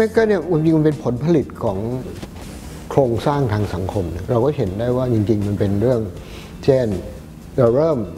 เกอร์เนี่ยจริงๆมันเป็นผลผลิตของโครงสร้างทางสังคมเราก็เห็นได้ว่าจริงๆมันเป็นเรื่องเช่นเราเริ่ม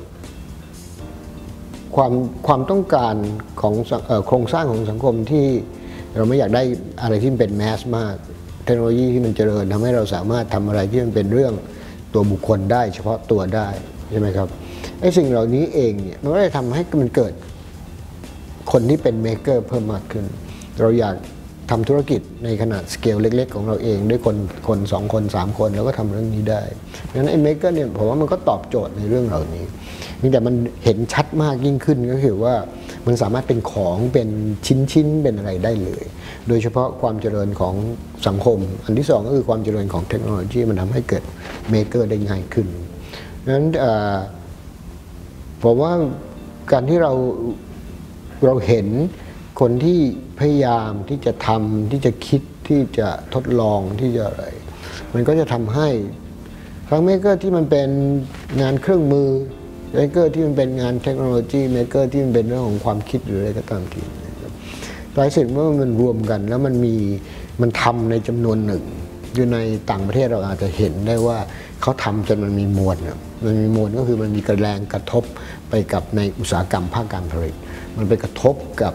ความต้องการของโครงสร้างของสังคมที่เราไม่อยากได้อะไรที่เป็นแมสมากเทคโนโลยีที่มันเจริญทำให้เราสามารถทำอะไรที่มันเป็นเรื่องตัวบุคคลได้เฉพาะตัวได้ใช่ไหมครับไอ้สิ่งเหล่านี้เองเนี่ยมันก็เลยทำให้มันเกิดคนที่เป็นเมคเกอร์เพิ่มมากขึ้นเราอยากทำธุรกิจในขนาดสเกลเล็กๆของเราเองด้วยคน2 คน 3 คนแล้วก็ทำเรื่องนี้ได้เพราะฉะนั้นไอ้เมคเกอร์เนี่ยผมว่ามันก็ตอบโจทย์ในเรื่องเหล่านี้แต่มันเห็นชัดมากยิ่งขึ้นก็คือว่ามันสามารถเป็นของเป็นชิ้นเป็นอะไรได้เลยโดยเฉพาะความเจริญของสังคมอันที่2ก็คือความเจริญของเทคโนโลยีมันทำให้เกิดเมคเกอร์ได้ง่ายขึ้นดังนั้นผมว่าการที่เราเห็นคนที่พยายามที่จะทำที่จะคิดที่จะทดลองที่จะอะไรมันก็จะทำให้ทั้งเมคเกอร์ที่มันเป็นงานเครื่องมือเมคเกอร์ที่มันเป็นงานเทคโนโลยีเมคเกอร์ที่มันเป็นเรื่องของความคิดหรืออะไรก็ตามทีหลายสิ่งเมื่อมันรวมกันแล้วมันทำในจำนวนหนึ่งอยู่ในต่างประเทศเราอาจจะเห็นได้ว่าเขาทำจนมันมีมวลก็คือมันมีแรงกระทบไปกับในอุตสาหกรรมภาคการผลิตมันไปกระทบกับ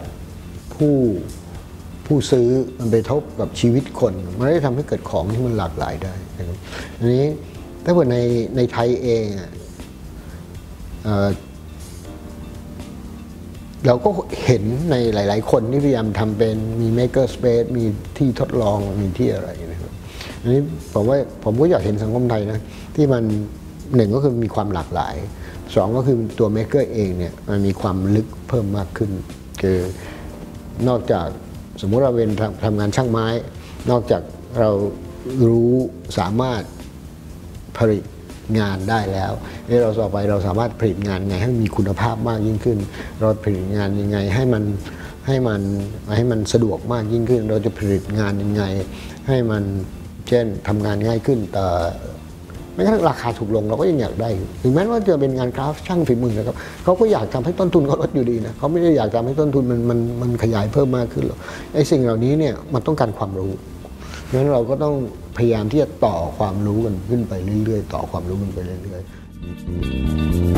ผู้ซื้อมันไปกระทบกับชีวิตคนมันได้ทำให้เกิดของที่มันหลากหลายได้นะครับอันนี้ถ้าเกิดในไทยเองเราก็เห็นในหลายๆคนที่พยายามทำเป็นมี maker space มีที่ทดลองมีที่อะไรนะครับอันนี้ผมก็อยากเห็นสังคมไทยนะที่มัน1ก็คือมีความหลากหลาย2ก็คือตัว maker เองเนี่ยมันมีความลึกเพิ่มมากขึ้นคือนอกจากสมมุติเราเป็นทำงานช่างไม้นอกจากเรารู้สามารถผลิตงานได้แล้วเราต่อไปเราสามารถผลิตงานยังไงให้มีคุณภาพมากยิ่งขึ้นเราผลิตงานยังไงให้มันสะดวกมากยิ่งขึ้นเราจะผลิตงานยังไงให้มันเช่นทำงานง่ายขึ้นแต่ไม่กระทั่งราคาถูกลงเราก็ยังอยากได้ถึงแม้ว่าจะเป็นงานคราฟต์ช่างฝีมือนะครับเขาก็อยากทำให้ต้นทุนเขาลดอยู่ดีนะเขาไม่ได้อยากทำให้ต้นทุนมันขยายเพิ่มมากขึ้นหรอกไอ้สิ่งเหล่านี้เนี่ยมันต้องการความรู้เพราะฉะนั้นเราก็ต้องพยายามที่จะต่อความรู้กันขึ้นไปเรื่อยๆต่อความรู้กันไปเรื่อยๆ